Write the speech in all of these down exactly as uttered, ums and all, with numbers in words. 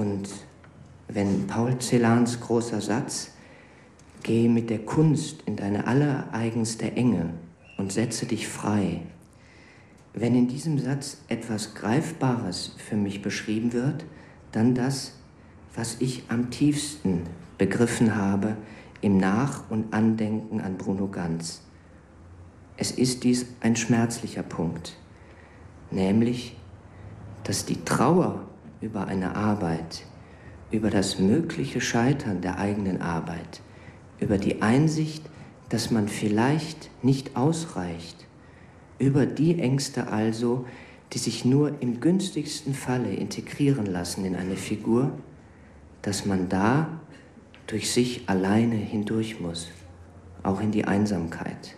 Und wenn Paul Celans großer Satz, gehe mit der Kunst in deine allereigenste Enge und setze dich frei, wenn in diesem Satz etwas Greifbares für mich beschrieben wird, dann das, was ich am tiefsten begriffen habe im Nach- und Andenken an Bruno Ganz. Es ist dies ein schmerzlicher Punkt, nämlich, dass die Trauer über eine Arbeit, über das mögliche Scheitern der eigenen Arbeit, über die Einsicht, dass man vielleicht nicht ausreicht, über die Ängste also, die sich nur im günstigsten Falle integrieren lassen in eine Figur, dass man da durch sich alleine hindurch muss, auch in die Einsamkeit.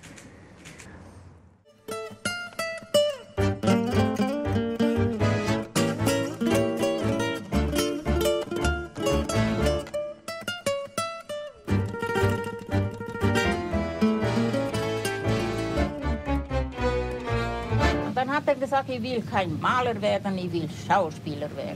Dann hat er gesagt, ich will kein Maler werden, ich will Schauspieler werden.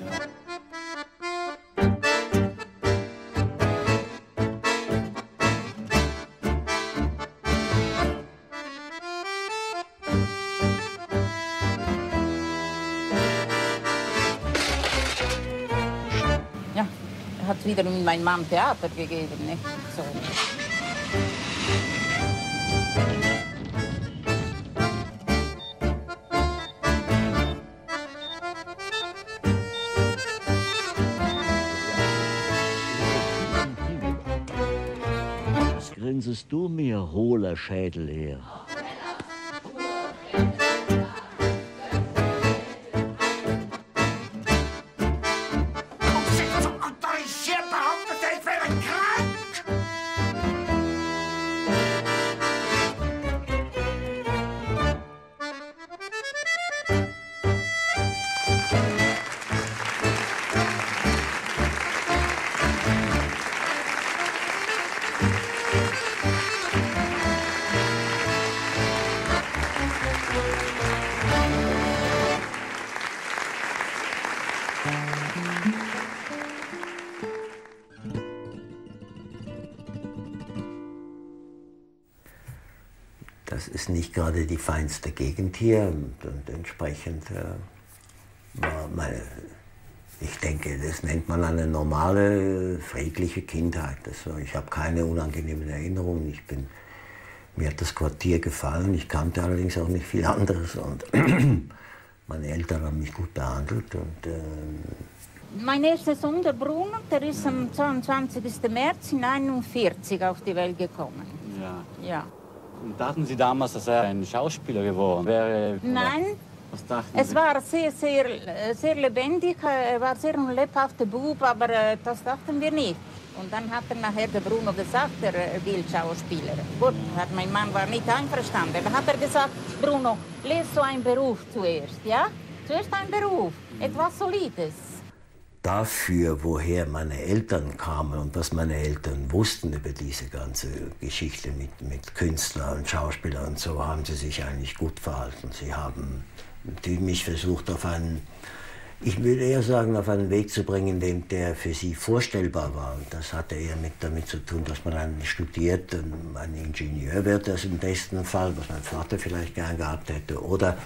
Ja, er hat es wieder mit meinem Mann Theater gegeben, nicht? So. Grinsest du mir, hohler Schädel her? Das ist nicht gerade die feinste Gegend hier und, und entsprechend äh, war meine, ich denke, das nennt man eine normale, friedliche Kindheit. Das war, ich habe keine unangenehmen Erinnerungen. Ich bin, mir hat das Quartier gefallen, ich kannte allerdings auch nicht viel anderes und meine Eltern haben mich gut behandelt. Und, äh, mein erster Sohn, der Bruno, der ist am zweiundzwanzigsten März neunzehnhunderteinundvierzig auf die Welt gekommen. Ja. Ja. Und dachten Sie damals, dass er ein Schauspieler geworden wäre? Nein, was dachten es Sie? war sehr, sehr, sehr lebendig, er war sehr ein lebhafter Bub, aber das dachten wir nicht. Und dann hat er nachher der Bruno gesagt, er will Schauspieler. Gut, hat mein Mann war nicht einverstanden. Dann hat er gesagt, Bruno, lernst du einen Beruf zuerst, ja? Zuerst einen Beruf, etwas Solides. Dafür, woher meine Eltern kamen und was meine Eltern wussten über diese ganze Geschichte mit, mit Künstlern und Schauspielern und so, haben sie sich eigentlich gut verhalten. Sie haben mich versucht, auf einen, ich würde eher sagen, auf einen Weg zu bringen, dem der für sie vorstellbar war. Und das hatte eher mit, damit zu tun, dass man einen studiert, ein Ingenieur wird, das im besten Fall, was mein Vater vielleicht gern gehabt hätte, oder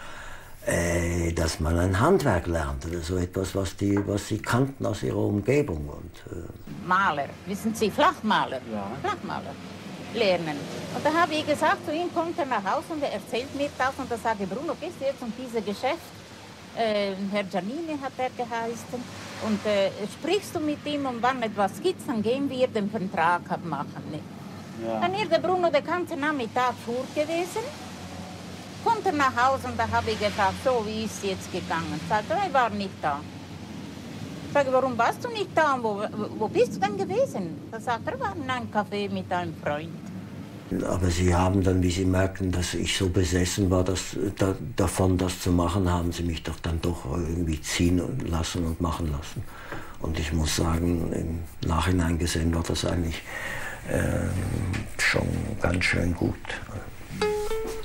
Äh, dass man ein Handwerk lernt oder so etwas, was, die, was sie kannten aus ihrer Umgebung. Und, äh Maler, wissen Sie, Flachmaler, ja. Flachmaler lernen. Und da habe ich gesagt, zu ihm kommt er nach Hause und er erzählt mir das und da sage ich, Bruno, gehst du jetzt um dieses Geschäft? Äh, Herr Giannini hat er geheißen. Und äh, sprichst du mit ihm und wann etwas gibt, dann gehen wir den Vertrag abmachen. Ja. Dann ist der Bruno den ganzen Nachmittag fort gewesen. Kommt er nach Hause und da habe ich gesagt, so wie ist es jetzt gegangen. Sagt er, er war nicht da. Sag ich, warum warst du nicht da? Wo, wo bist du denn gewesen? Da sagt er, er war in einem Café mit einem Freund. Aber sie haben dann, wie sie merkten, dass ich so besessen war, dass, da, davon das zu machen, haben sie mich doch dann doch irgendwie ziehen lassen und machen lassen. Und ich muss sagen, im Nachhinein gesehen war das eigentlich äh, schon ganz schön gut.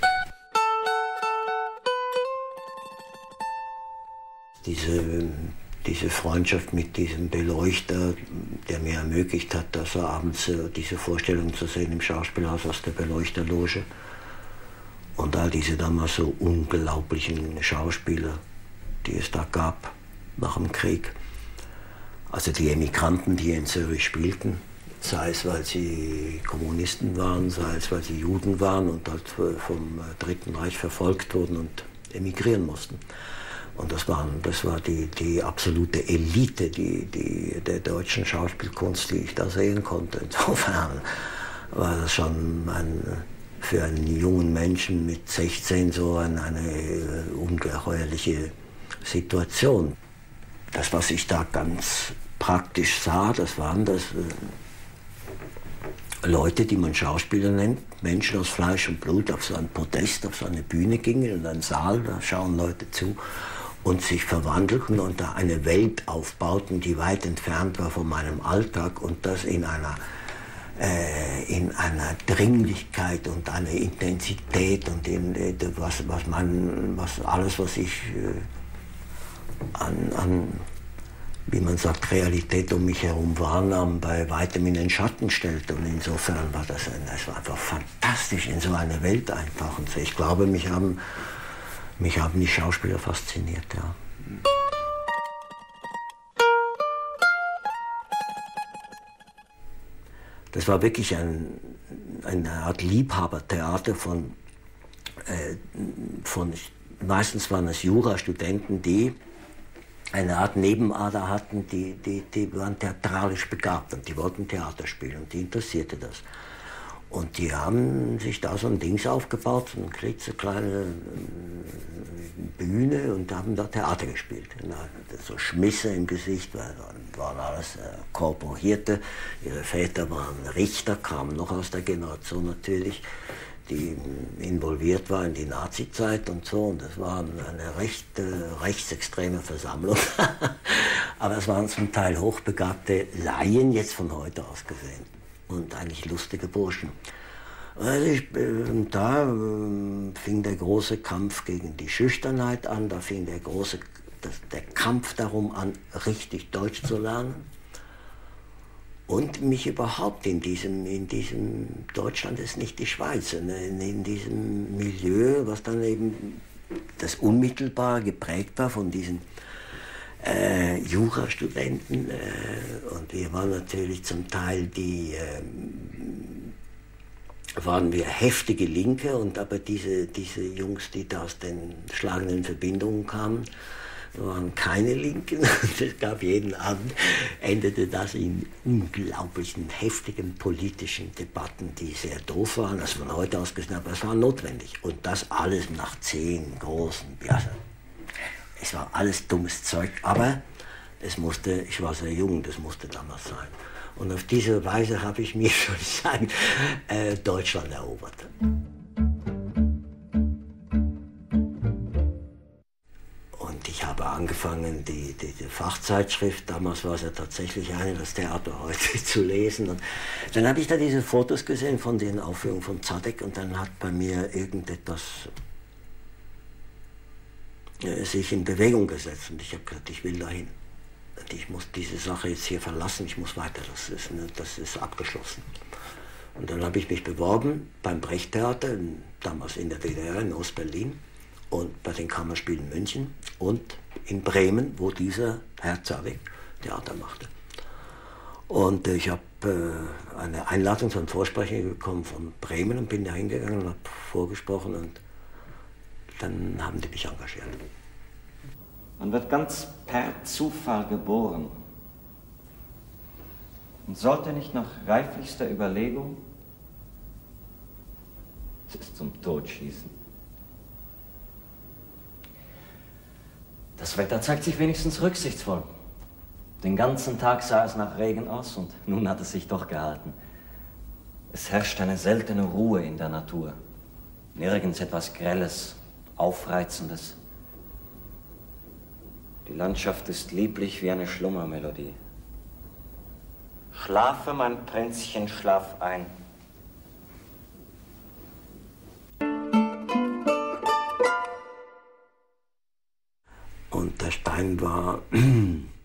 Diese diese Freundschaft mit diesem Beleuchter, der mir ermöglicht hat, dass er abends äh, diese Vorstellung zu sehen im Schauspielhaus aus der Beleuchterloge. Und all diese damals so unglaublichen Schauspieler, die es da gab nach dem Krieg. Also die Emigranten, die in Zürich spielten, sei es, weil sie Kommunisten waren, sei es, weil sie Juden waren und halt vom Dritten Reich verfolgt wurden und emigrieren mussten. Und das, waren, das war die, die absolute Elite die, die, der deutschen Schauspielkunst, die ich da sehen konnte. Insofern war das schon ein, für einen jungen Menschen mit sechzehn so eine, eine ungeheuerliche Situation. Das, was ich da ganz praktisch sah, das waren das äh, Leute, die man Schauspieler nennt, Menschen aus Fleisch und Blut, auf so ein Podest, auf so eine Bühne gingen, in einen Saal, da schauen Leute zu und sich verwandelten und da eine Welt aufbauten, die weit entfernt war von meinem Alltag und das in einer, äh, in einer Dringlichkeit und einer Intensität und in, äh, was, was man, was alles, was ich äh, an, an, wie man sagt, Realität um mich herum wahrnahm, bei weitem in den Schatten stellte. Und insofern war das, ein, das war einfach fantastisch, in so eine Welt eintauchen zu. Ich glaube, mich haben Mich haben die Schauspieler fasziniert, ja. Das war wirklich ein, eine Art Liebhabertheater von, äh, von, meistens waren es Jurastudenten, die eine Art Nebenader hatten, die, die, die waren theatralisch begabt und die wollten Theater spielen und die interessierte das. Und die haben sich da so ein Dings aufgebaut, so eine klitzekleine Bühne und haben da Theater gespielt. So Schmisse im Gesicht, weil waren alles Korporierte. Ihre Väter waren Richter, kamen noch aus der Generation natürlich, die involviert war in die Nazizeit und so. Und das war eine recht äh, rechtsextreme Versammlung. Aber es waren zum Teil hochbegabte Laien, jetzt von heute aus gesehen. Und eigentlich lustige Burschen. Also ich, äh, da äh, fing der große Kampf gegen die Schüchternheit an, da fing der große das, der Kampf darum an, richtig Deutsch zu lernen. Und mich überhaupt in diesem, in diesem Deutschland ist nicht die Schweiz, in, in diesem Milieu, was dann eben das unmittelbar geprägt war von diesen Äh, Jurastudenten äh, und wir waren natürlich zum Teil die, äh, waren wir heftige Linke und aber diese, diese Jungs, die da aus den schlagenden Verbindungen kamen, waren keine Linken. Es gab jeden Abend, endete das in unglaublichen, heftigen politischen Debatten, die sehr doof waren, das von heute aus gesehen, aber es war notwendig. Und das alles nach zehn großen, ja, es war alles dummes Zeug, aber es musste, ich war sehr jung, das musste damals sein. Und auf diese Weise habe ich mir, soll ich sagen, äh, Deutschland erobert. Und ich habe angefangen, die, die, die Fachzeitschrift, damals war es ja tatsächlich eine, das Theater heute, zu lesen. Und dann habe ich da diese Fotos gesehen von den Aufführungen von Zadek und dann hat bei mir irgendetwas sich in Bewegung gesetzt und ich habe gesagt, ich will dahin. Ich muss diese Sache jetzt hier verlassen, ich muss weiter, das ist, das ist abgeschlossen. Und dann habe ich mich beworben beim Brecht-Theater, damals in der D D R, in Ost-Berlin und bei den Kammerspielen München und in Bremen, wo dieser Herr Zadek Theater machte. Und ich habe äh, eine Einladung zum Vorsprechen bekommen von Bremen und bin da hingegangen und habe vorgesprochen und dann haben die mich engagiert. Man wird ganz per Zufall geboren und sollte nicht nach reiflichster Überlegung es zum Tod schießen. Das Wetter zeigt sich wenigstens rücksichtsvoll. Den ganzen Tag sah es nach Regen aus und nun hat es sich doch gehalten. Es herrscht eine seltene Ruhe in der Natur. Nirgends etwas Grelles, Aufreizendes. Die Landschaft ist lieblich wie eine Schlummermelodie. Schlafe, mein Prinzchen, schlaf ein. Und der Stein war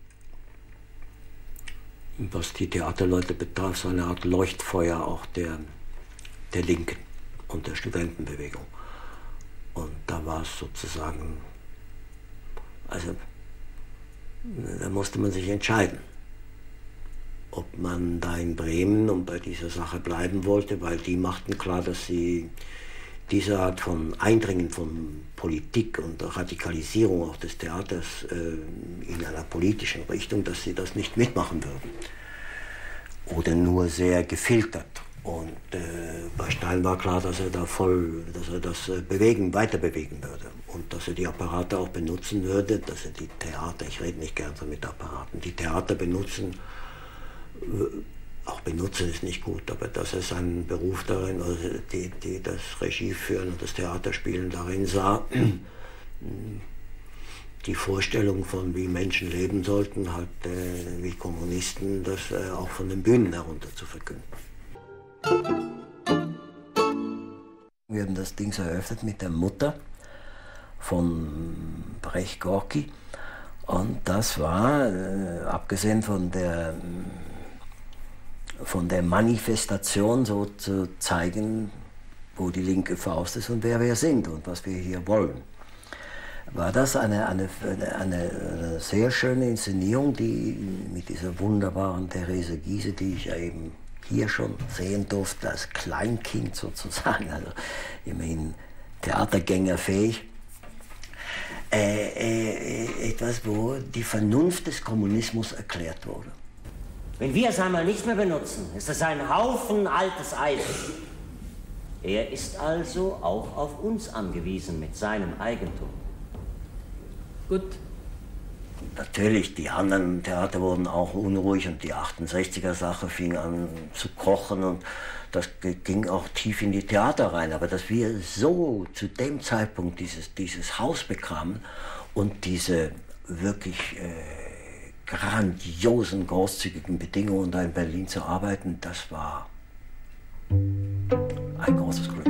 was die Theaterleute betraf, so eine Art Leuchtfeuer auch der, der Linken und der Studentenbewegung. Und da war es sozusagen, also da musste man sich entscheiden, ob man da in Bremen und bei dieser Sache bleiben wollte, weil die machten klar, dass sie diese Art von Eindringen von Politik und Radikalisierung auch des Theaters äh, in einer politischen Richtung, dass sie das nicht mitmachen würden. Oder nur sehr gefiltert. Und äh, bei Stein war klar, dass er da voll, dass er das äh, bewegen, weiter bewegen würde. Und dass er die Apparate auch benutzen würde, dass er die Theater, ich rede nicht gern so mit Apparaten, die Theater benutzen, äh, auch benutzen ist nicht gut, aber dass er seinen Beruf darin, also die, die das Regie führen und das Theaterspielen darin sah, die Vorstellung von wie Menschen leben sollten, halt äh, wie Kommunisten, das äh, auch von den Bühnen herunter zu verkünden. Wir haben das Ding eröffnet mit der Mutter von Brecht Gorki und das war, äh, abgesehen von der von der Manifestation so zu zeigen, wo die linke Faust ist und wer wir sind und was wir hier wollen. War das eine, eine, eine, eine sehr schöne Inszenierung, die mit dieser wunderbaren Therese Giehse, die ich ja eben hier schon sehen durfte, als Kleinkind sozusagen, also immerhin theatergängerfähig. Äh, äh, etwas, wo die Vernunft des Kommunismus erklärt wurde. Wenn wir es einmal nicht mehr benutzen, ist es ein Haufen altes Eisen. Er ist also auch auf uns angewiesen mit seinem Eigentum. Gut. Natürlich, die anderen Theater wurden auch unruhig und die achtundsechziger-Sache fing an zu kochen und das ging auch tief in die Theater rein. Aber dass wir so zu dem Zeitpunkt dieses, dieses Haus bekamen und diese wirklich äh, grandiosen, großzügigen Bedingungen, da in Berlin zu arbeiten, das war ein großes Glück.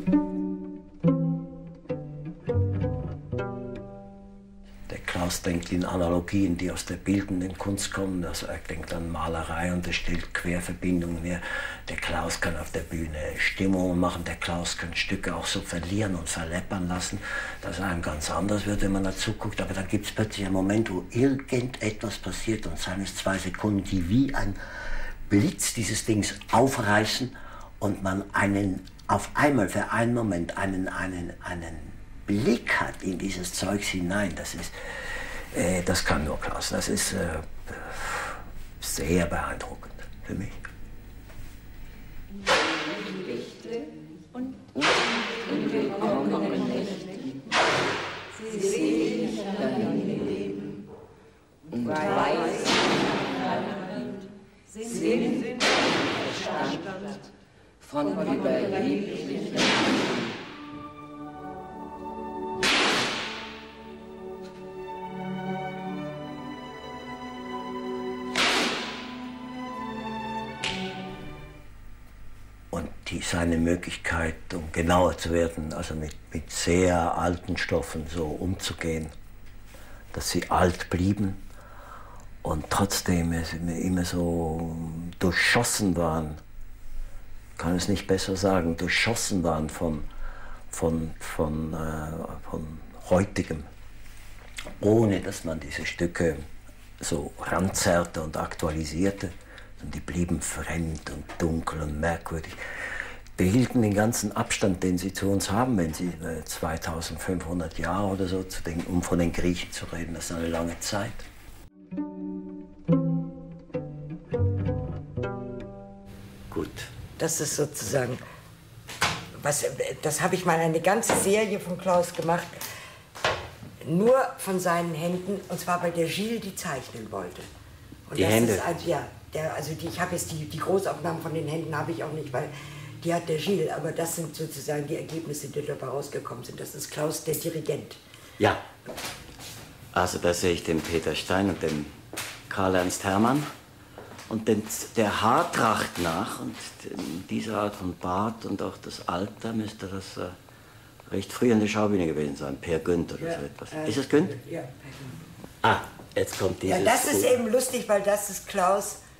Der Klaus denkt in Analogien, die aus der bildenden Kunst kommen. Also er denkt an Malerei und er stellt Querverbindungen her. Der Klaus kann auf der Bühne Stimmungen machen, der Klaus kann Stücke auch so verlieren und verleppern lassen, dass einem ganz anders wird, wenn man dazu guckt. Aber dann gibt es plötzlich einen Moment, wo irgendetwas passiert und seien es zwei Sekunden, die wie ein Blitz dieses Dings aufreißen und man einen, auf einmal für einen Moment einen, einen, einen Blick hat in dieses Zeugs hinein. Das ist, äh, das kann nur Klaus. Das ist äh, sehr beeindruckend für mich. Lichte und ungekommenen Nächten, sie sehen dahin leben und weiß, sind Verstand von überleblichen Die, seine Möglichkeit, um genauer zu werden, also mit, mit sehr alten Stoffen so umzugehen, dass sie alt blieben und trotzdem immer so durchschossen waren, kann es nicht besser sagen, durchschossen waren von, von, von, äh, von heutigem, ohne dass man diese Stücke so ranzerrte und aktualisierte, und die blieben fremd und dunkel und merkwürdig. Behielten den ganzen Abstand, den sie zu uns haben, wenn sie äh, zweitausendfünfhundert Jahre oder so, zu den, um von den Griechen zu reden, das ist eine lange Zeit. Gut. Das ist sozusagen, was, das habe ich mal eine ganze Serie von Klaus gemacht, nur von seinen Händen, und zwar weil der Gilles die zeichnen wollte. Und die das Hände? Ist also, ja, der, also die, ich habe jetzt die, die Großaufnahmen von den Händen habe ich auch nicht, weil die hat der Gilles, aber das sind sozusagen die Ergebnisse, die dabei rausgekommen sind. Das ist Klaus, der Dirigent. Ja, also da sehe ich den Peter Stein und den Karl-Ernst Herrmann und den, der Haartracht nach und diese Art von Bart und auch das Alter müsste das äh, recht früh an der Schaubühne gewesen sein, Per Günd oder Ja, so etwas. äh, Ist es Günd? Ja, Ah, jetzt kommt dieses... ja, das ist eben lustig, weil das ist Klaus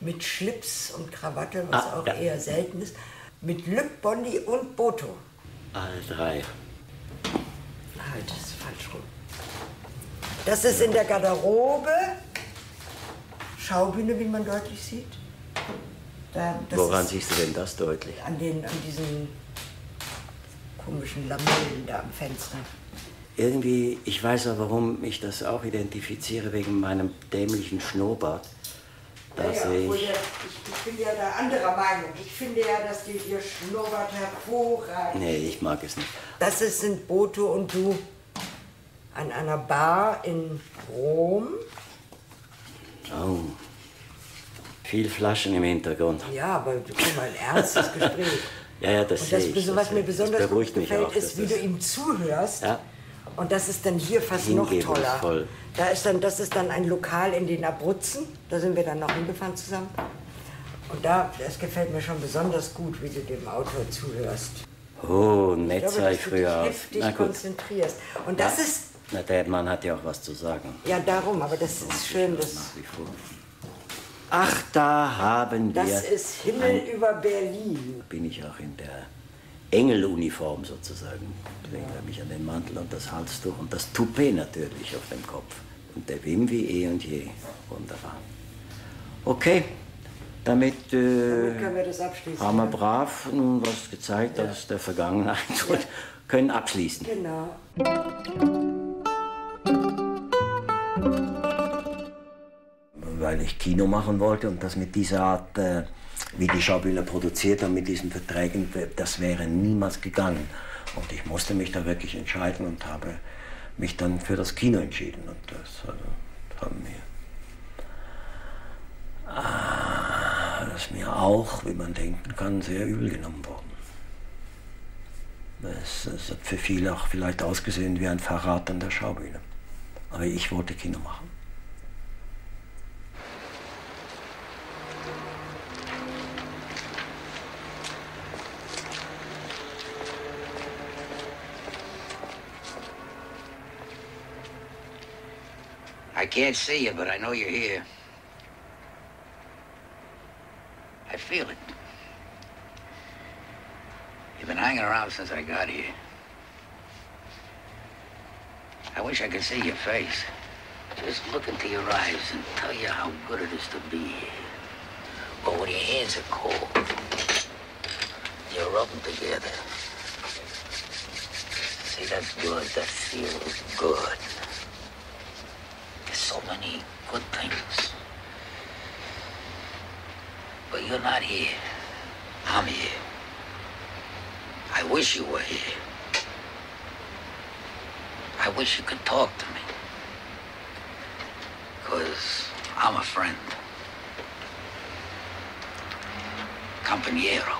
mit Schlips und Krawatte, was Ah, auch ja. eher selten ist, mit Luc Bondy und Boto. Alle drei. Halt, das ist falsch rum. Das ist in der Garderobe, Schaubühne, wie man deutlich sieht. Da, das Woran ist siehst du denn das deutlich? an, den, an diesen komischen Lamellen da am Fenster. Irgendwie, ich weiß auch, warum ich das auch identifiziere, wegen meinem dämlichen Schnurrbart. Da Ja, ja, sehe obwohl ich. der- ich, ich bin ja da anderer Meinung. Ich finde ja, dass die ihr Schnurrbart hervorragend. Nee, ich mag es nicht. Das ist, sind Boto und du an einer Bar in Rom. Oh. Viel Flaschen im Hintergrund. Ja, aber guck mal, ein ernstes Gespräch. Ja, ja, das Und sehe das, ich. was das mir sehe ich. besonders das gut beruhigt mich gefällt, auch, ist, dass wie du das- ihm zuhörst. Ja. Und das ist dann hier fast noch toller. Hingebungsvoll. Da ist dann, das ist dann ein Lokal in den Abruzzen. Da sind wir dann noch hingefahren zusammen. Und da, das gefällt mir schon besonders gut, wie du dem Autor zuhörst. Oh, Ich nett glaube, sah dass ich du früher dich aus. heftig Na gut. konzentrierst. Und das Ja. ist, Na, der Mann hat ja auch was zu sagen. ja darum, aber das ist schön, das, Nach wie vor. Ach, da haben wir. das ist Himmel über Berlin. Bin ich auch in der Engeluniform sozusagen. Ich erinnere mich an den Mantel und das Halstuch und das Toupet natürlich auf dem Kopf. Und der Wim wie eh und je. Wunderbar. Okay, damit, äh, Damit können wir das abschließen. haben wir ja? brav nun was gezeigt aus der Vergangenheit und können abschließen. Genau. Weil ich Kino machen wollte und das mit dieser Art, äh, wie die Schaubühne produziert und mit diesen Verträgen, das wäre niemals gegangen. Und ich musste mich da wirklich entscheiden und habe mich dann für das Kino entschieden. Und das, also, das haben mir, ah, das ist mir auch, wie man denken kann, sehr übel genommen worden. Es, es hat für viele auch vielleicht ausgesehen wie ein Verrat an der Schaubühne. Aber ich wollte Kino machen. I can't see you, but I know you're here. I feel it. You've been hanging around since I got here. I wish I could see your face. Just look into your eyes and tell you how good it is to be here. But when your hands are cold, you rub them together. See, that's good. That feels good. There's so many good things. But you're not here. I'm here. I wish you were here. I wish you could talk to me. Because I'm a friend. Compañero.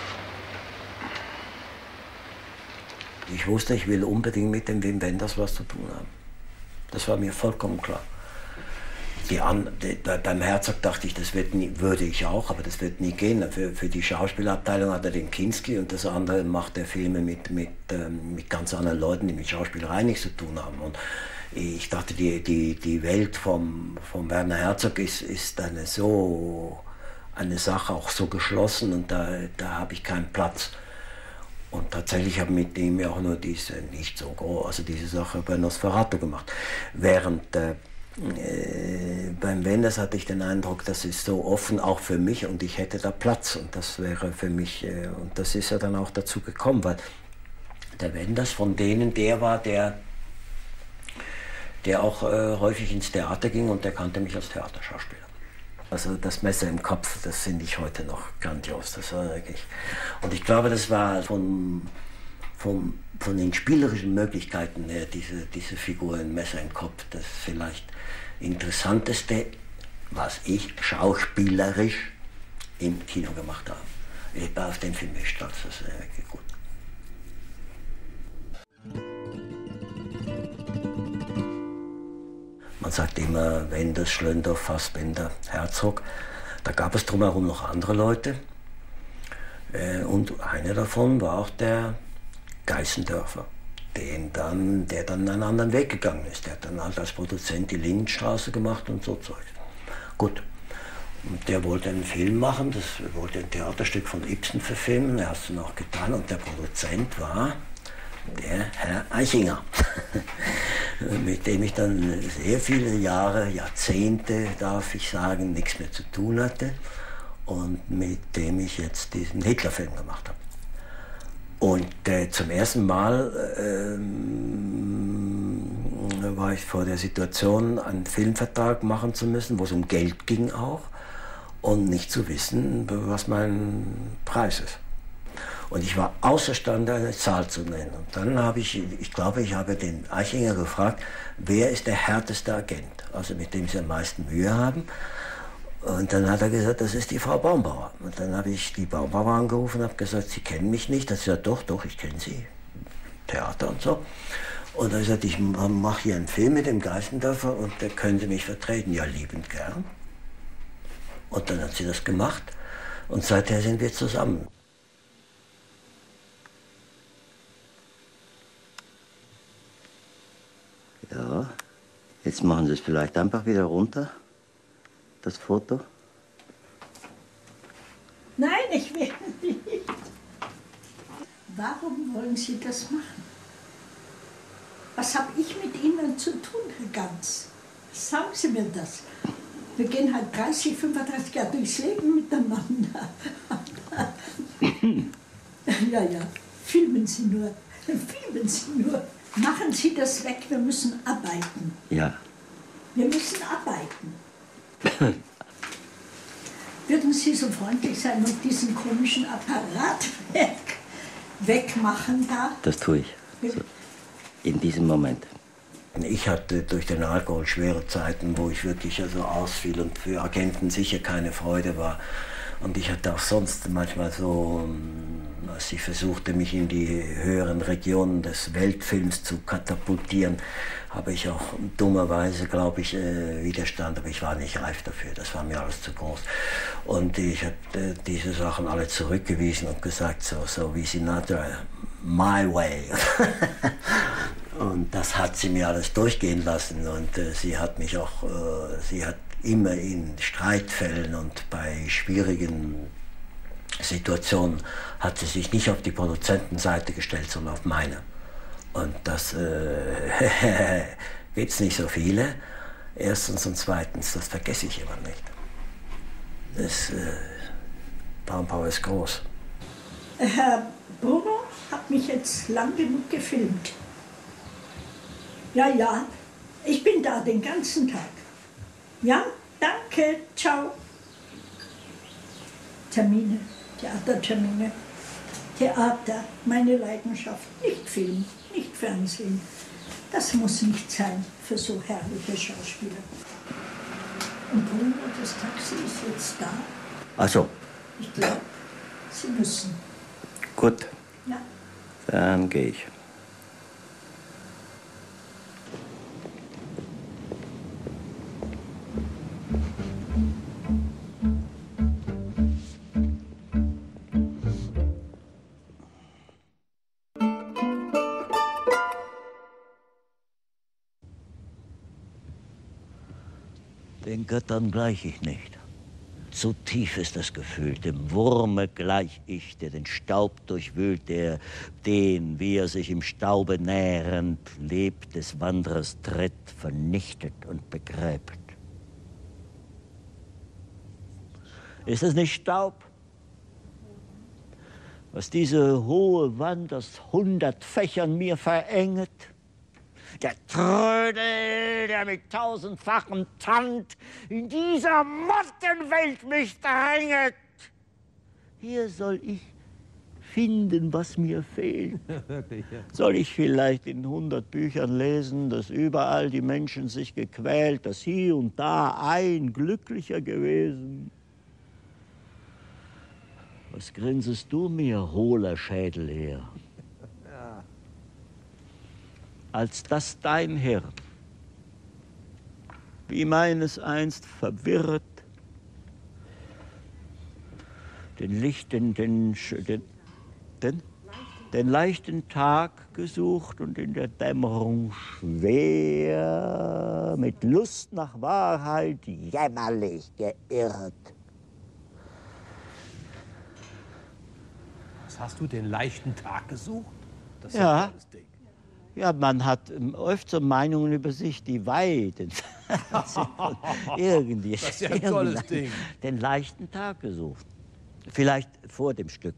Ich wusste, ich will unbedingt mit dem Wim Wenders was zu tun haben. Das war mir vollkommen klar. Die an, die, beim Herzog dachte ich, das wird nie, würde ich auch, aber das wird nie gehen. Für, für die Schauspielabteilung hat er den Kinski und das andere macht er Filme mit, mit, ähm, mit ganz anderen Leuten, die mit Schauspielerei nichts zu tun haben. Und ich dachte, die, die, die Welt vom, vom Werner Herzog ist, ist eine, so, eine Sache auch so geschlossen und da, da habe ich keinen Platz. Und tatsächlich habe ich mit ihm ja auch nur diese, nicht so groß, also diese Sache bei Nosferatu gemacht. Während äh, äh, beim Wenders hatte ich den Eindruck, das ist so offen auch für mich und ich hätte da Platz. Und das wäre für mich, äh, und das ist ja dann auch dazu gekommen, weil der Wenders von denen, der war, der, der auch äh, häufig ins Theater ging und der kannte mich als Theaterschauspieler. Also das Messer im Kopf, das finde ich heute noch grandios. Das war wirklich. Und ich glaube, das war von, von, von den spielerischen Möglichkeiten her, diese, diese Figur im Messer im Kopf, das vielleicht Interessanteste, was ich schauspielerisch im Kino gemacht habe. Ich war auf den Film stolz, das ist wirklich gut. Man sagt immer Wenders, Schlöndorff, Fassbender, Herzog. Da gab es drumherum noch andere Leute. Und einer davon war auch der Geißendörfer, den dann, der dann einen anderen Weg gegangen ist. Der hat dann halt als Produzent die Lindenstraße gemacht und so Zeug. Gut. Und der wollte einen Film machen, das wollte ein Theaterstück von Ibsen verfilmen, er hat es dann auch getan und der Produzent war der Herr Eichinger, mit dem ich dann sehr viele Jahre, Jahrzehnte, darf ich sagen, nichts mehr zu tun hatte und mit dem ich jetzt diesen Hitler-Film gemacht habe. Und äh, zum ersten Mal äh, war ich vor der Situation, einen Filmvertrag machen zu müssen, wo es um Geld ging auch und nicht zu wissen, was mein Preis ist. Und ich war außerstande, eine Zahl zu nennen. Und dann habe ich, ich glaube, ich habe den Eichinger gefragt, wer ist der härteste Agent, also mit dem Sie am meisten Mühe haben. Und dann hat er gesagt, das ist die Frau Baumbauer. Und dann habe ich die Baumbauer angerufen und habe gesagt, Sie kennen mich nicht. Da hat sie gesagt, doch, doch, ich kenne Sie. Theater und so. Und dann hat er gesagt, ich mache hier einen Film mit dem Geißendörfer und da können Sie mich vertreten. Ja, liebend gern. Und dann hat sie das gemacht und seither sind wir zusammen. Ja, jetzt machen Sie es vielleicht einfach wieder runter, das Foto. Nein, ich will nicht. Warum wollen Sie das machen? Was habe ich mit Ihnen zu tun, Herr Ganz? Sagen Sie mir das. Wir gehen halt dreißig, fünfunddreißig Jahre durchs Leben miteinander. Ja, ja, filmen Sie nur, filmen Sie nur. Machen Sie das weg, wir müssen arbeiten. Ja. Wir müssen arbeiten. Würden Sie so freundlich sein und diesen komischen Apparat weg, wegmachen da? Das tue ich. So. In diesem Moment. Ich hatte durch den Alkohol schwere Zeiten, wo ich wirklich also ausfiel und für Agenten sicher keine Freude war. Und ich hatte auch sonst manchmal so, als ich versuchte, mich in die höheren Regionen des Weltfilms zu katapultieren, habe ich auch dummerweise, glaube ich, äh, Widerstand, aber ich war nicht reif dafür, das war mir alles zu groß. Und ich habe äh, diese Sachen alle zurückgewiesen und gesagt, so, so wie Sinatra, my way. Und das hat sie mir alles durchgehen lassen und äh, sie hat mich auch, äh, sie hat immer in Streitfällen und bei schwierigen Situationen hat sie sich nicht auf die Produzentenseite gestellt, sondern auf meine. Und das äh, gibt's nicht so viele. Erstens und zweitens, das vergesse ich immer nicht. Das äh, Baumbauer ist groß. Herr Bruno hat mich jetzt lang genug gefilmt. Ja, ja, ich bin da den ganzen Tag. Ja, danke, ciao. Termine, Theatertermine. Theater, meine Leidenschaft. Nicht Film, nicht Fernsehen. Das muss nicht sein für so herrliche Schauspieler. Und Bruno, das Taxi ist jetzt da. Ach so. Ich glaube, Sie müssen. Gut. Ja. Dann gehe ich. Den Göttern gleich ich nicht. Zu tief ist das Gefühl, dem Wurme gleich ich, der den Staub durchwühlt, der den, wie er sich im Staube nährend lebt, des Wanderers Tritt vernichtet und begräbt. Ist es nicht Staub? Was diese hohe Wand aus hundert Fächern mir verenget? Der Trödel, der mit tausendfachem Tand in dieser Mottenwelt mich dränget. Hier soll ich finden, was mir fehlt. Soll ich vielleicht in hundert Büchern lesen, dass überall die Menschen sich gequält, dass hier und da ein glücklicher gewesen? Was grinsest du mir, hohler Schädelheer? Als das dein Hirn, wie meines einst verwirrt, den Licht, den, den, den, den, den leichten Tag gesucht und in der Dämmerung schwer, mit Lust nach Wahrheit jämmerlich geirrt. Was hast du, den leichten Tag gesucht? Das ist Ja. ein tolles Ding. Ja, man hat ähm, öfter so Meinungen über sich, die weit entfernt sind. Irgendwie. Das ist ja ein tolles irgendwie Ding. Den leichten Tag gesucht. Vielleicht vor dem Stück.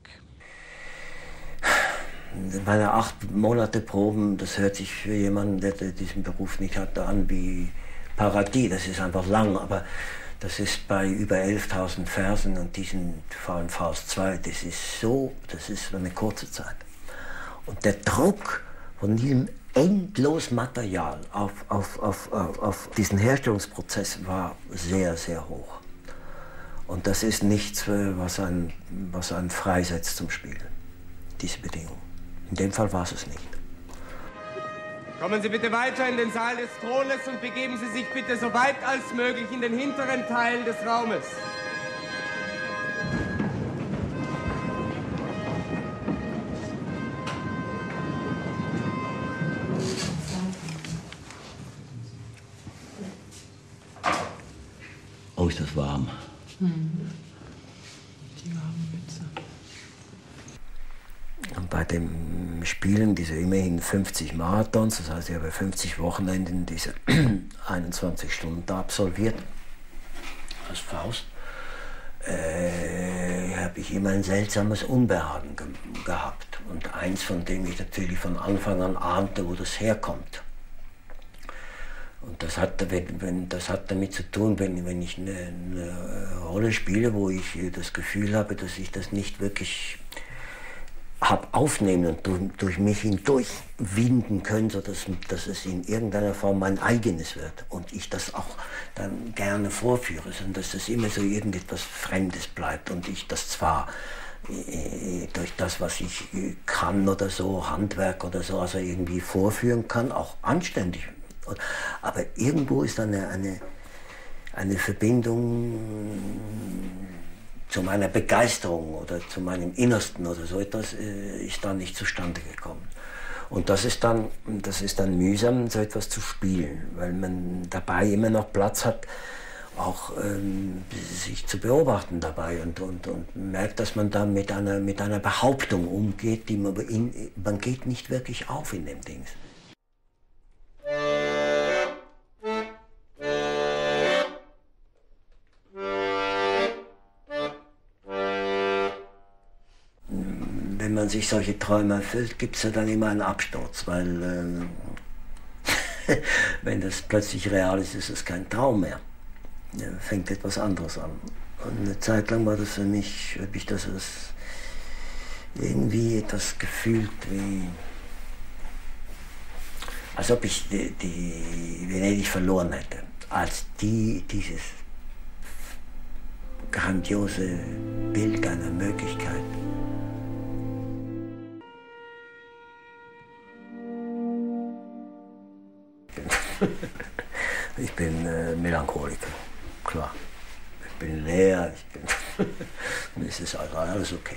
Meine acht Monate Proben, das hört sich für jemanden, der diesen Beruf nicht hat, an wie Paradies. Das ist einfach lang, aber das ist bei über elftausend Versen und diesen V und Faust zwei, das ist so, das ist eine kurze Zeit. Und der Druck von diesem endlos Material auf, auf, auf, auf, auf diesen Herstellungsprozess war sehr, sehr hoch. Und das ist nichts, was einen, was einen freisetzt zum Spielen, diese Bedingung. In dem Fall war es es nicht. Kommen Sie bitte weiter in den Saal des Thrones und begeben Sie sich bitte so weit als möglich in den hinteren Teil des Raumes. Oh, ist das warm. Mhm. Die warmen Witze. Und bei dem Spielen dieser immerhin fünfzig Marathons, das heißt, ich habe fünfzig Wochenenden diese einundzwanzig Stunden da absolviert, als Faust, äh, habe ich immer ein seltsames Unbehagen ge gehabt. Und eins, von dem ich natürlich von Anfang an ahnte, wo das herkommt. Und das hat, wenn, wenn, das hat damit zu tun, wenn, wenn ich eine, eine Rolle spiele, wo ich das Gefühl habe, dass ich das nicht wirklich habe aufnehmen und durch, durch mich hindurch winden können, sodass dass es in irgendeiner Form mein eigenes wird und ich das auch dann gerne vorführe, sondern dass das immer so irgendetwas Fremdes bleibt und ich das zwar äh, durch das, was ich kann oder so, Handwerk oder so, also irgendwie vorführen kann, auch anständig. Aber irgendwo ist eine, eine, eine Verbindung zu meiner Begeisterung oder zu meinem Innersten oder so etwas äh, ist dann nicht zustande gekommen. Und das ist dann, das ist dann mühsam, so etwas zu spielen, weil man dabei immer noch Platz hat, auch ähm, sich zu beobachten dabei und, und, und merkt, dass man da mit einer, mit einer Behauptung umgeht, die man, in, man geht nicht wirklich auf in dem Ding. Wenn man sich solche Träume erfüllt, gibt es ja dann immer einen Absturz, weil äh, wenn das plötzlich real ist, ist es kein Traum mehr. Ja, fängt etwas anderes an. Und eine Zeit lang war das für mich, habe ich das als irgendwie etwas gefühlt, wie, als ob ich die, die Venedig verloren hätte. Als die, dieses grandiose Bild einer Möglichkeit. Ich bin äh, Melancholiker, klar. Ich bin leer, ich bin. Es ist also alles okay.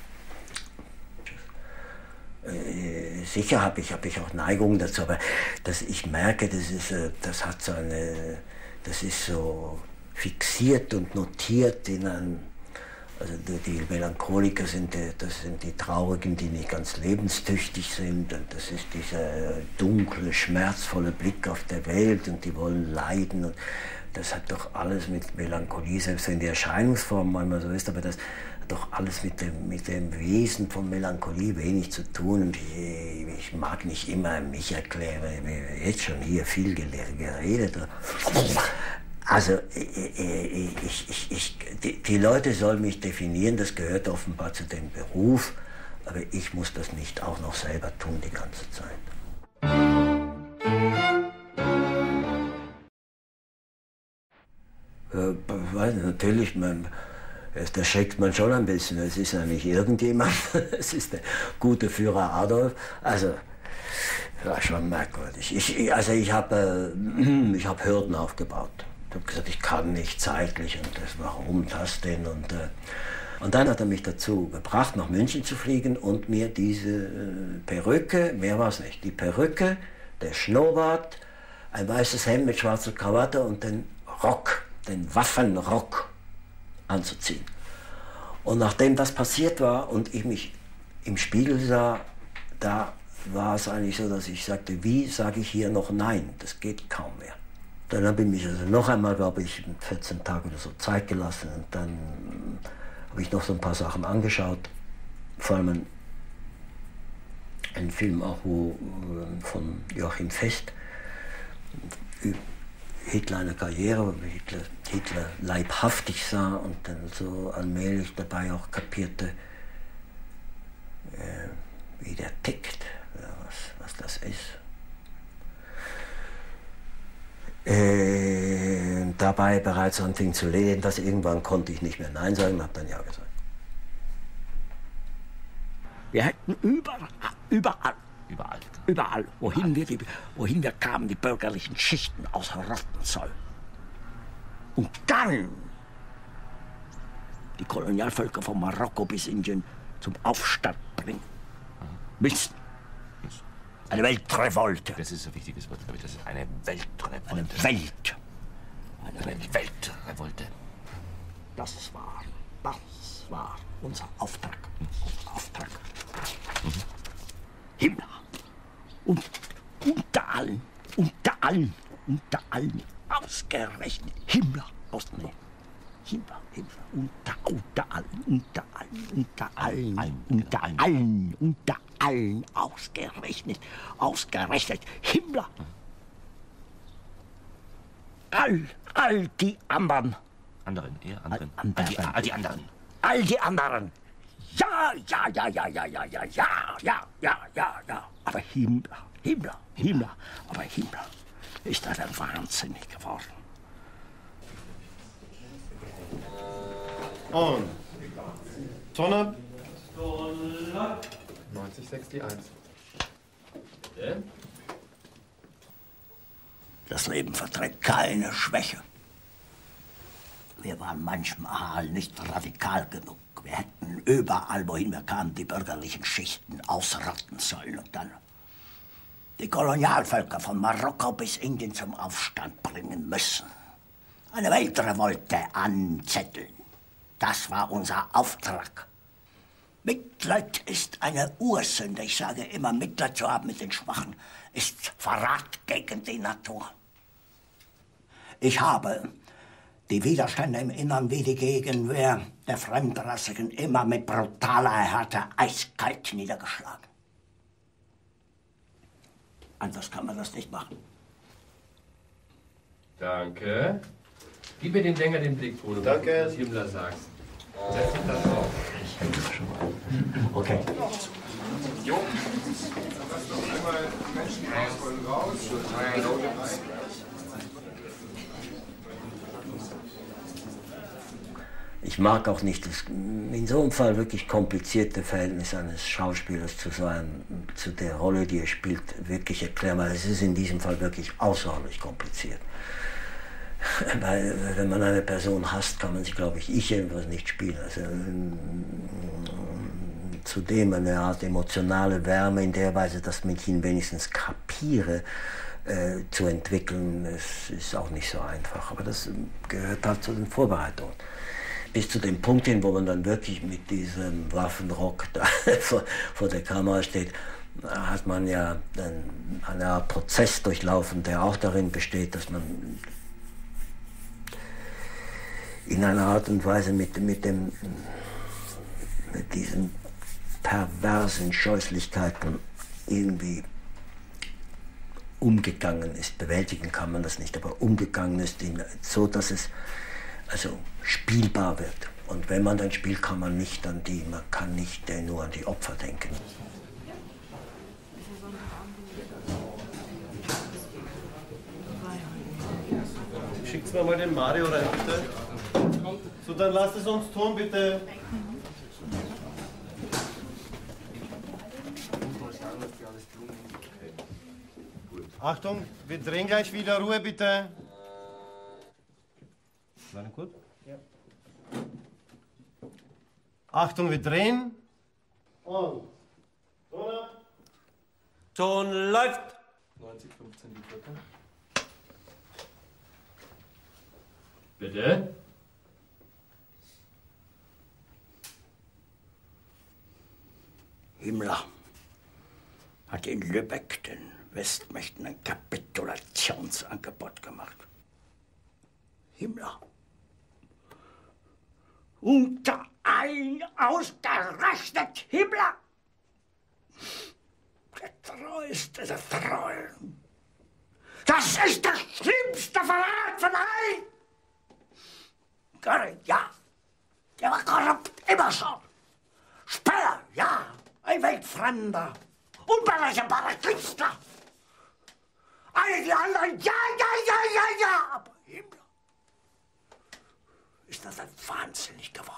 Äh, sicher habe ich, hab ich auch Neigungen dazu, aber dass ich merke, das, ist, äh, das hat so eine. Das ist so fixiert und notiert in einem. Also die Melancholiker sind die, das sind die Traurigen, die nicht ganz lebenstüchtig sind. Und das ist dieser dunkle, schmerzvolle Blick auf der Welt und die wollen leiden. Und das hat doch alles mit Melancholie, selbst wenn die Erscheinungsform manchmal so ist, aber das hat doch alles mit dem, mit dem Wesen von Melancholie wenig zu tun. Und ich, ich mag nicht immer mich erklären, ich habe jetzt schon hier viel geredet. Also ich, ich, ich, ich, die, die Leute sollen mich definieren, das gehört offenbar zu dem Beruf, aber ich muss das nicht auch noch selber tun die ganze Zeit. Äh, weiß nicht, natürlich, man, da schreckt man schon ein bisschen, es ist ja nicht irgendjemand, es ist der gute Führer Adolf, also war schon merkwürdig. Ich, also ich habe äh, ich hab Hürden aufgebaut. Ich habe gesagt, ich kann nicht zeitlich und das, warum das denn? Und, äh, Und dann hat er mich dazu gebracht, nach München zu fliegen und mir diese äh, Perücke, mehr war es nicht, die Perücke, der Schnurrbart, ein weißes Hemd mit schwarzer Krawatte und den Rock, den Waffenrock anzuziehen. Und nachdem das passiert war und ich mich im Spiegel sah, da war es eigentlich so, dass ich sagte, wie sage ich hier noch Nein? Das geht kaum mehr. Dann habe ich mich also noch einmal, glaube ich, vierzehn Tage oder so Zeit gelassen und dann habe ich noch so ein paar Sachen angeschaut. Vor allem einen, einen Film auch wo, von Joachim Fest, Hitler eine Karriere, wo Hitler, Hitler leibhaftig sah und dann so allmählich dabei auch kapierte, äh, wie der tickt, ja, was, was das ist. Äh, dabei bereits anfing zu lesen, dass irgendwann konnte ich nicht mehr Nein sagen und habe dann Ja gesagt. Wir hätten überall, überall, überall, überall, wohin wir, die, wohin wir kamen, die bürgerlichen Schichten ausrotten sollen. Und dann die Kolonialvölker von Marokko bis Indien zum Aufstand bringen müssen. Eine Weltrevolte. Das ist ein wichtiges Wort, glaube ich. Das ist eine Weltrevolte. Eine Welt. Eine, eine Weltrevolte. Das war, das war unser Auftrag. Unser Auftrag. Mhm. Himmler. Und unter allen, unter allen, unter allen, ausgerechnet Himmler ausnehmen. Himmler, Himmler, unter, unter allen, unter allen, unter allen, allen unter allen, allen, unter allen, ausgerechnet, ausgerechnet Himmler. All, all die anderen. Anderen, eher anderen. All, anderen. All, die, all die anderen. All die anderen. Ja, ja, ja, ja, ja, ja, ja, ja, ja, ja, ja, ja. Aber Himmler, Himmler, Himmler, aber Himmler ist er dann wahnsinnig geworden. Und Tonne. neunzig sechs die eins. Das Leben verträgt keine Schwäche. Wir waren manchmal nicht radikal genug. Wir hätten überall, wohin wir kamen, die bürgerlichen Schichten ausrotten sollen und dann die Kolonialvölker von Marokko bis Indien zum Aufstand bringen müssen. Eine Weltrevolte anzetteln. Das war unser Auftrag. Mitleid ist eine Ursünde. Ich sage immer, Mitleid zu haben mit den Schwachen ist Verrat gegen die Natur. Ich habe die Widerstände im Innern wie die Gegenwehr der Fremdrassigen immer mit brutaler Härte eiskalt niedergeschlagen. Anders kann man das nicht machen. Danke. Gib mir den Sänger den Blick, Bruno, was du zu Himmler sagst. Setz dich da drauf. Ich kenne das schon mal. Okay. Jo. Lass doch einmal Menschen rausholen raus. Ich mag auch nicht das, in so einem Fall wirklich komplizierte Verhältnis eines Schauspielers zu sein, zu der Rolle, die er spielt, wirklich erklären, weil es ist in diesem Fall wirklich außerordentlich kompliziert. Weil, wenn man eine Person hasst, kann man sich, glaube ich, ich jedenfalls nicht spielen. Also, zudem eine Art emotionale Wärme in der Weise, dass ich ihn wenigstens kapiere, äh, zu entwickeln, das ist auch nicht so einfach. Aber das gehört halt zu den Vorbereitungen. Bis zu dem Punkt hin, wo man dann wirklich mit diesem Waffenrock da vor, vor der Kamera steht, hat man ja dann eine Art Prozess durchlaufen, der auch darin besteht, dass man in einer Art und Weise mit, mit, dem, mit diesen perversen Scheußlichkeiten irgendwie umgegangen ist. Bewältigen kann man das nicht, aber umgegangen ist, in, so dass es also spielbar wird. Und wenn man dann spielt, kann man nicht an die, man kann nicht äh, nur an die Opfer denken. Schickt's mir mal den Mario rein, bitte. So, dann lasst es uns tun, bitte. Achtung, wir drehen gleich wieder. Ruhe, bitte. War gut? Ja. Achtung, wir drehen. Und. Ton ab. Ton läuft. neunzig fünfzehn die Brücke. Bitte? Himmler hat in Lübeck den Westmächten ein Kapitulationsangebot gemacht. Himmler. Und der ein ausgerechnet Himmler. Der treueste der Treuen. Das ist der schlimmste Verrat von allen. Göring, ja. Der war korrupt, immer schon. Speer, ja. Ein weltfremder, unberechenbarer Künstler. Alle die anderen, ja, ja, ja, ja, ja. Aber Himmler ist das ein wahnsinnig geworden.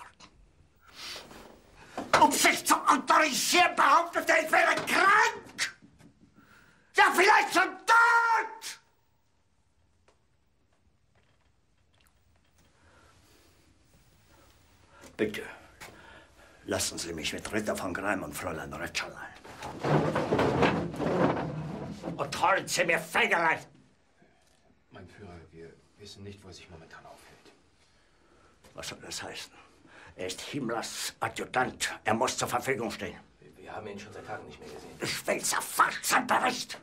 Um sich zu autorisieren, behauptet er, ich wäre krank. Ja, vielleicht schon tot. Bitte, lassen Sie mich mit Ritter von Greim und Fräulein Retscherlein. Und holen Sie mir Fegelein. Mein Führer, wir wissen nicht, wo er sich momentan aufhält. Was soll das heißen? Er ist Himmlers Adjutant. Er muss zur Verfügung stehen. Wir haben ihn schon seit Tagen nicht mehr gesehen. Ich will sofort seinen Bericht.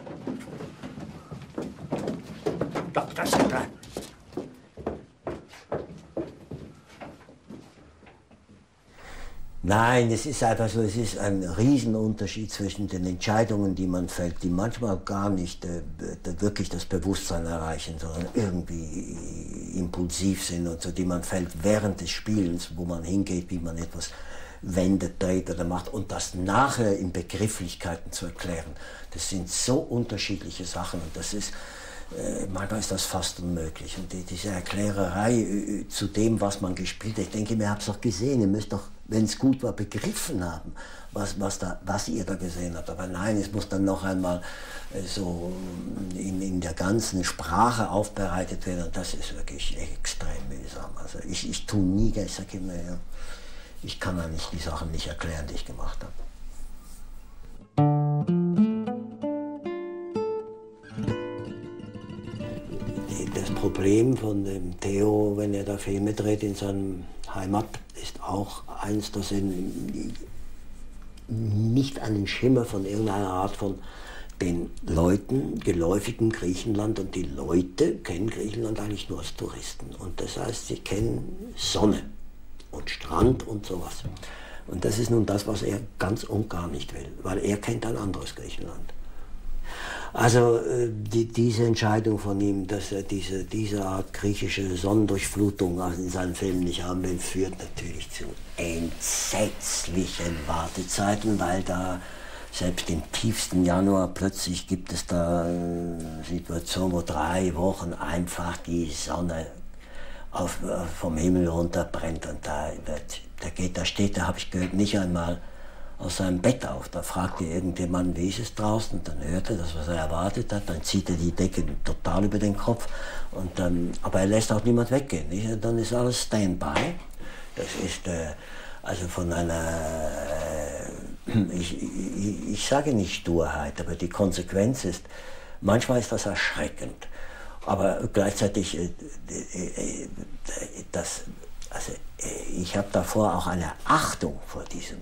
Doktor Singer. Nein, es ist einfach so, es ist ein Riesenunterschied zwischen den Entscheidungen, die man fällt, die manchmal gar nicht äh, wirklich das Bewusstsein erreichen, sondern irgendwie impulsiv sind und so, die man fällt während des Spielens, wo man hingeht, wie man etwas wendet, dreht oder macht, und das nachher in Begrifflichkeiten zu erklären. Das sind so unterschiedliche Sachen und das ist, äh, manchmal ist das fast unmöglich. Und die, diese Erklärerei äh, zu dem, was man gespielt hat, ich denke, ihr habt es doch gesehen, ihr müsst doch, wenn es gut war, begriffen haben, was, was, da, was ihr da gesehen habt. Aber nein, es muss dann noch einmal äh, so in, in der ganzen Sprache aufbereitet werden. Und das ist wirklich extrem mühsam. Also ich, ich tue nie, ich sage immer, ja, ich kann eigentlich die Sachen nicht erklären, die ich gemacht habe. Das Problem von dem Theo, wenn er da Filme dreht in seinem Heimat, ist auch eins, dass er nicht einen Schimmer von irgendeiner Art von den Leuten, geläufigen Griechenland, und die Leute kennen Griechenland eigentlich nur als Touristen. Und das heißt, sie kennen Sonne und Strand und sowas. Und das ist nun das, was er ganz und gar nicht will, weil er kennt ein anderes Griechenland. Also die, diese Entscheidung von ihm, dass er diese, diese Art griechische Sonnendurchflutung in seinen Filmen nicht haben will, führt natürlich zu entsetzlichen Wartezeiten, weil da selbst im tiefsten Januar plötzlich gibt es da eine Situation, wo drei Wochen einfach die Sonne auf, vom Himmel runterbrennt, und da, wird, da, geht, da steht, da habe ich gehört, nicht einmal aus seinem Bett auf. Da fragte irgendjemand, wie ist es draußen? Und dann hörte er das, was er erwartet hat. Dann zieht er die Decke total über den Kopf. Und dann, aber er lässt auch niemand weggehen. Nicht? Dann ist alles Standby. Das ist äh, also von einer, äh, ich, ich, ich sage nicht Sturheit, aber die Konsequenz ist, manchmal ist das erschreckend. Aber gleichzeitig, äh, äh, das, also, äh, ich habe davor auch eine Achtung vor diesem.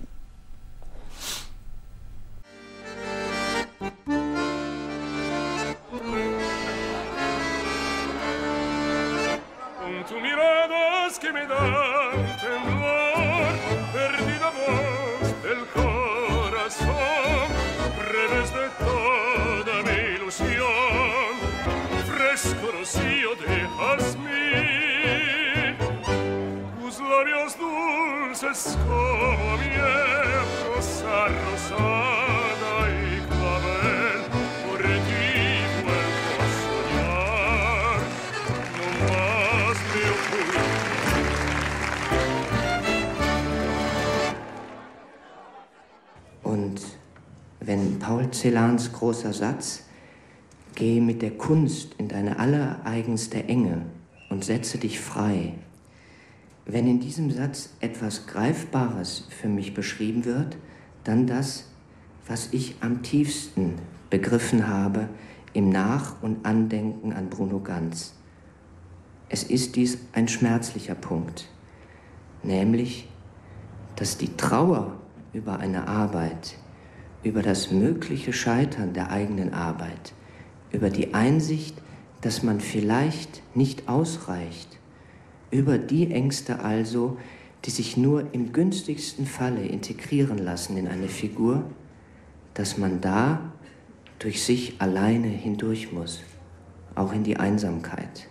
Tu miradas que me dan temblor, perdida voz del corazón, revés de toda mi ilusión, fresco rocío de jazmín, tus labios dulces como miel, rosa rosada y clavel, por ti vuelvo a soñar, no más me ocurre. Und wenn Paul Celans großer Satz, geh mit der Kunst in deine allereigenste Enge und setze dich frei. Wenn in diesem Satz etwas Greifbares für mich beschrieben wird, dann das, was ich am tiefsten begriffen habe im Nach- und Andenken an Bruno Ganz. Es ist dies ein schmerzlicher Punkt, nämlich, dass die Trauer über eine Arbeit, über das mögliche Scheitern der eigenen Arbeit, über die Einsicht, dass man vielleicht nicht ausreicht, über die Ängste also, die sich nur im günstigsten Falle integrieren lassen in eine Figur, dass man da durch sich alleine hindurch muss, auch in die Einsamkeit.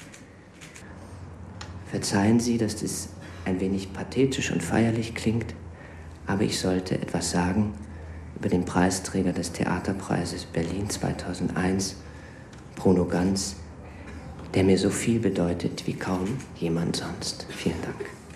Verzeihen Sie, dass das ein wenig pathetisch und feierlich klingt, aber ich sollte etwas sagen über den Preisträger des Theaterpreises Berlin zweitausendeins, Bruno Ganz, der mir so viel bedeutet wie kaum jemand sonst. Vielen Dank.